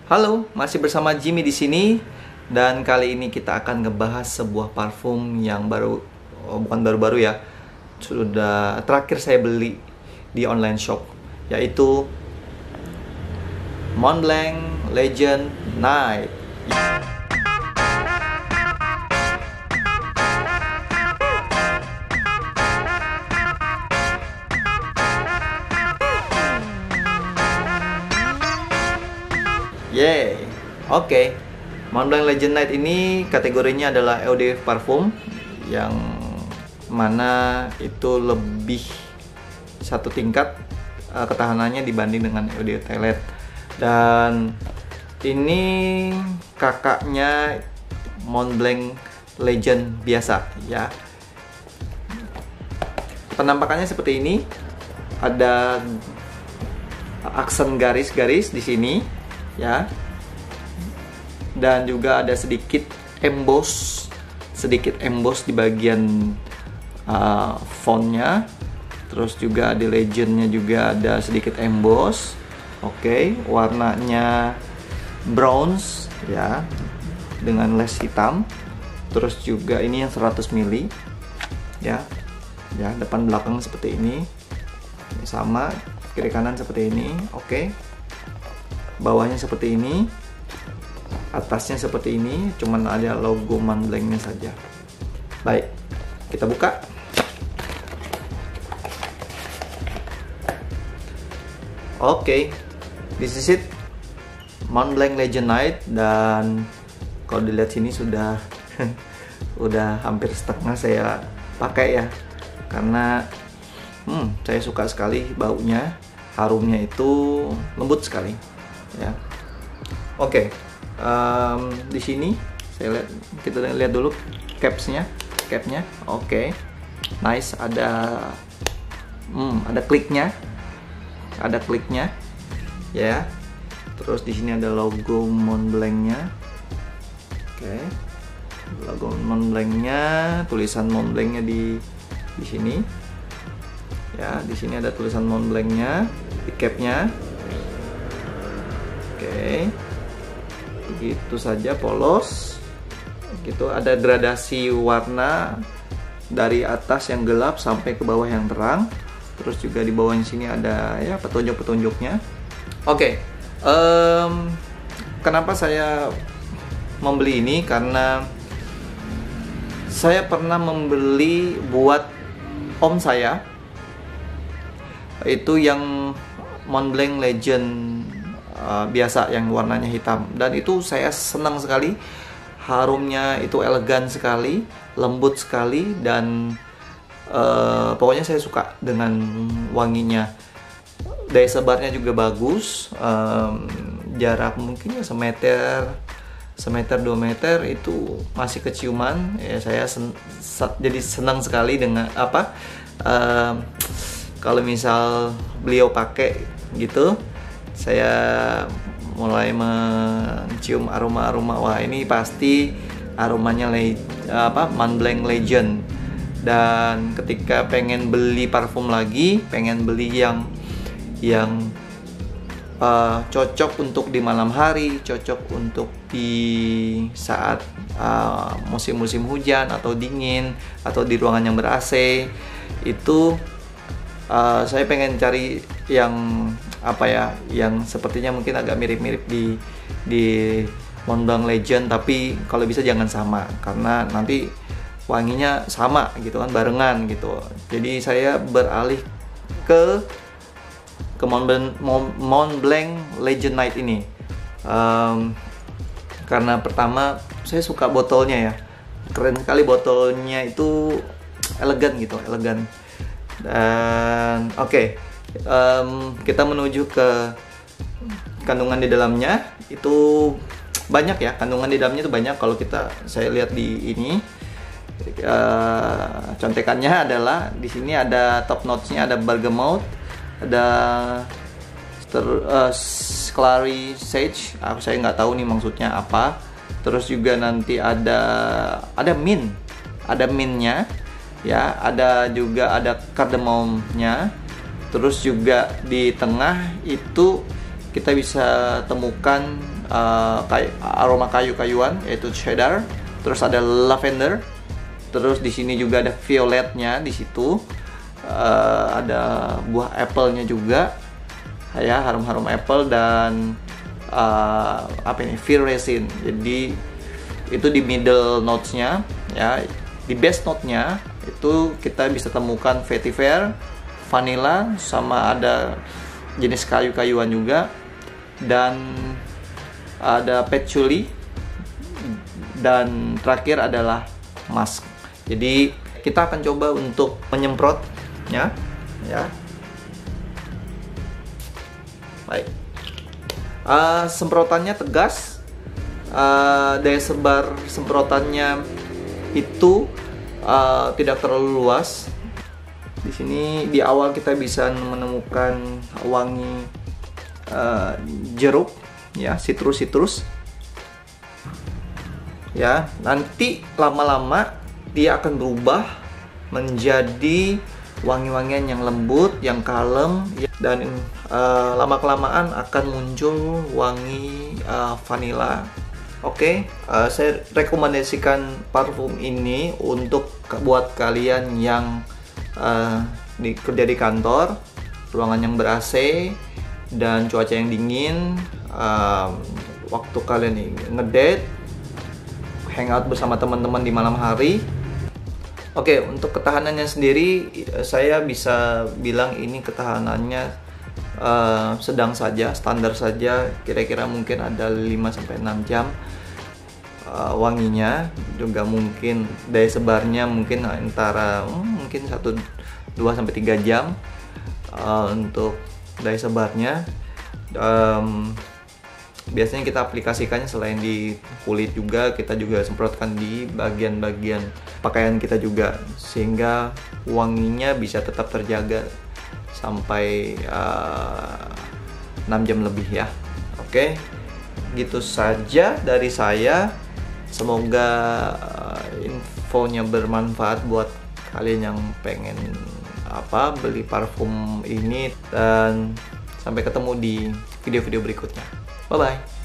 Halo, masih bersama Jimmy di sini dan kali ini kita akan ngebahas sebuah parfum yang baru, bukan baru-baru ya, sudah terakhir saya beli di online shop, yaitu Montblanc Legend Night. Yeay, oke. Montblanc Legend Night ini kategorinya adalah eau de parfum yang mana itu lebih satu tingkat ketahanannya dibanding dengan eau de toilette. Dan ini kakaknya Montblanc Legend biasa ya. Penampakannya seperti ini. Ada aksen garis-garis di sini ya, dan juga ada sedikit emboss di bagian fontnya. Terus juga di legendnya juga ada sedikit emboss. Oke, warnanya bronze ya, dengan les hitam. Terus juga ini yang 100 ml ya, depan belakang seperti ini sama, kiri kanan seperti ini. Oke, bawahnya seperti ini, atasnya seperti ini, cuman ada logo Montblanc-nya saja. Baik, kita buka. Oke, this is it, Montblanc Legend Night. Dan kalau dilihat sini sudah udah hampir setengah saya pakai ya, karena saya suka sekali baunya, harumnya itu lembut sekali ya. Oke, di sini kita lihat dulu capnya. Oke, nice, ada kliknya, ya. Terus di sini ada logo Montblanc-nya. Oke, logo Montblanc-nya, tulisan Montblanc-nya di sini. Ya, di sini ada tulisan Montblanc-nya di capnya. Oke, begitu saja, polos. Gitu, ada gradasi warna dari atas yang gelap sampai ke bawah yang terang. Terus juga di bawahnya sini ada ya petunjuk-petunjuknya. Oke, kenapa saya membeli ini? Karena saya pernah membeli buat om saya, itu yang Montblanc Legend biasa yang warnanya hitam, dan itu saya senang sekali. Harumnya itu elegan sekali, lembut sekali, dan pokoknya saya suka dengan wanginya. Daya sebarnya juga bagus, jarak mungkin ya semeter 2 meter itu masih keciuman ya. Saya jadi senang sekali dengan kalau misal beliau pakai gitu, saya mulai mencium aroma-aroma, wah ini pasti aromanya Montblanc Legend. Dan ketika pengen beli parfum lagi, pengen beli yang cocok untuk di malam hari, cocok untuk di saat musim-musim hujan atau dingin, atau di ruangan yang ber-AC, itu saya pengen cari yang yang sepertinya mungkin agak mirip-mirip di Montblanc Legend, tapi kalau bisa jangan sama, karena nanti wanginya sama gitu kan, barengan gitu. Jadi saya beralih ke Montblanc Legend Night ini, karena pertama saya suka botolnya ya, keren sekali botolnya, itu elegan gitu, elegan. Dan oke, kita menuju ke kandungan di dalamnya. Itu banyak ya, kandungan di dalamnya itu banyak. Kalau saya lihat di ini, contekannya adalah di sini ada top notes-nya, ada bergamot, ada clary sage, saya nggak tahu nih maksudnya apa. Terus juga nanti ada mint-nya ya, ada cardamomnya. Terus juga di tengah itu kita bisa temukan aroma kayu-kayuan, yaitu cedar, terus ada lavender, terus di sini juga ada violetnya di situ, ada buah apple-nya juga, ya, harum-harum apple, dan apa ini, fir resin. Jadi itu di middle notes-nya, ya. Di base note-nya itu kita bisa temukan vetiver, vanilla, sama ada jenis kayu-kayuan juga, dan ada patchouli, dan terakhir adalah musk. Jadi kita akan coba untuk menyemprot, ya. Baik. Semprotannya tegas, daya sebar semprotannya itu tidak terlalu luas. Di sini di awal kita bisa menemukan wangi jeruk, ya, sitrus, ya. Nanti lama-lama dia akan berubah menjadi wangi-wangian yang lembut, yang kalem, ya, dan lama-kelamaan akan muncul wangi vanilla. Oke, saya rekomendasikan parfum ini untuk buat kalian yang kerja di kantor, ruangan yang ber-AC dan cuaca yang dingin, waktu kalian ngedate, hangout bersama teman-teman di malam hari. Oke, untuk ketahanannya sendiri saya bisa bilang ini ketahanannya sedang saja, standar saja, kira-kira mungkin ada 5-6 jam. Wanginya juga mungkin daya sebarnya mungkin antara mungkin 1-2-3 jam untuk daya sebarnya. Biasanya kita aplikasikannya selain di kulit juga, kita juga semprotkan di bagian-bagian pakaian kita juga, sehingga wanginya bisa tetap terjaga sampai 6 jam lebih, ya. Oke, gitu saja dari saya. Semoga infonya bermanfaat buat kalian yang pengen beli parfum ini, dan sampai ketemu di video-video berikutnya. Bye bye.